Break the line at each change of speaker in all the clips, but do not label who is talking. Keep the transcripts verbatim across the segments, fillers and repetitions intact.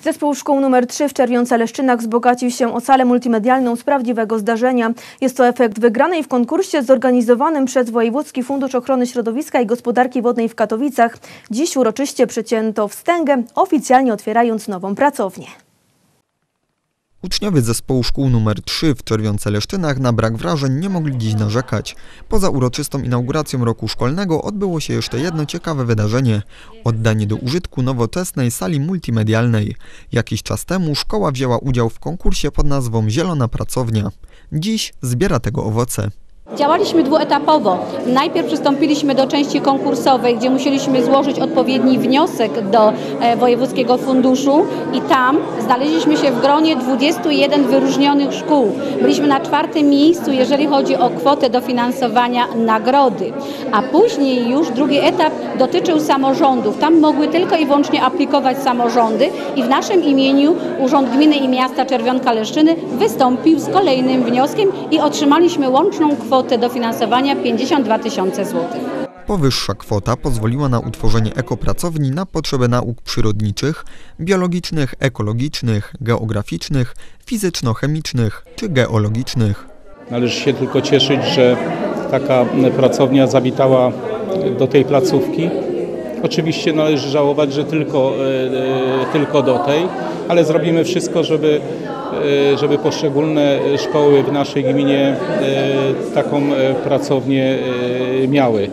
Zespół szkół numer trzy w Czerwionce-Leszczynach wzbogacił się o salę multimedialną z prawdziwego zdarzenia. Jest to efekt wygranej w konkursie zorganizowanym przez Wojewódzki Fundusz Ochrony Środowiska i Gospodarki Wodnej w Katowicach. Dziś uroczyście przecięto wstęgę, oficjalnie otwierając nową pracownię.
Uczniowie zespołu szkół numer trzy w Czerwionce-Leszczynach na brak wrażeń nie mogli dziś narzekać. Poza uroczystą inauguracją roku szkolnego odbyło się jeszcze jedno ciekawe wydarzenie – oddanie do użytku nowoczesnej sali multimedialnej. Jakiś czas temu szkoła wzięła udział w konkursie pod nazwą Zielona Pracownia. Dziś zbiera tego owoce.
Działaliśmy dwuetapowo. Najpierw przystąpiliśmy do części konkursowej, gdzie musieliśmy złożyć odpowiedni wniosek do e, Wojewódzkiego Funduszu i tam znaleźliśmy się w gronie dwudziestu jeden wyróżnionych szkół. Byliśmy na czwartym miejscu, jeżeli chodzi o kwotę dofinansowania nagrody. A później już drugi etap dotyczył samorządów. Tam mogły tylko i wyłącznie aplikować samorządy i w naszym imieniu Urząd Gminy i Miasta Czerwionka-Leszczyny wystąpił z kolejnym wnioskiem i otrzymaliśmy łączną kwotę dofinansowania pięćdziesiąt dwa tysiące złotych.
Powyższa kwota pozwoliła na utworzenie ekopracowni na potrzeby nauk przyrodniczych, biologicznych, ekologicznych, geograficznych, fizyczno-chemicznych czy geologicznych.
Należy się tylko cieszyć, że taka pracownia zawitała do tej placówki. Oczywiście należy żałować, że tylko, tylko do tej, ale zrobimy wszystko, żeby, żeby poszczególne szkoły w naszej gminie taką pracownię miały.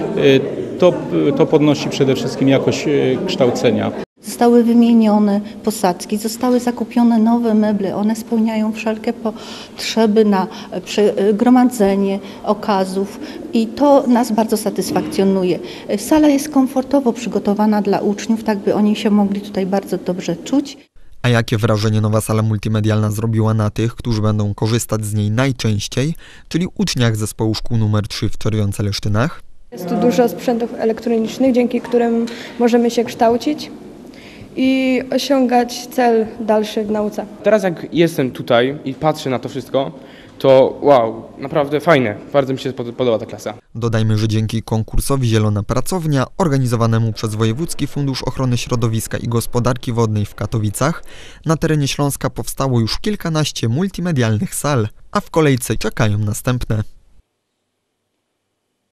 To, to podnosi przede wszystkim jakość kształcenia.
Zostały wymienione posadzki, zostały zakupione nowe meble. One spełniają wszelkie potrzeby na gromadzenie okazów i to nas bardzo satysfakcjonuje. Sala jest komfortowo przygotowana dla uczniów, tak by oni się mogli tutaj bardzo dobrze czuć.
A jakie wrażenie nowa sala multimedialna zrobiła na tych, którzy będą korzystać z niej najczęściej, czyli uczniach zespołu szkół numer trzy w Czerwionce-Leszczynach?
Jest tu dużo sprzętów elektronicznych, dzięki którym możemy się kształcić i osiągać cel dalszy w nauce.
Teraz jak jestem tutaj i patrzę na to wszystko, to wow, naprawdę fajne. Bardzo mi się podoba ta klasa.
Dodajmy, że dzięki konkursowi Zielona Pracownia, organizowanemu przez Wojewódzki Fundusz Ochrony Środowiska i Gospodarki Wodnej w Katowicach, na terenie Śląska powstało już kilkanaście multimedialnych sal, a w kolejce czekają następne.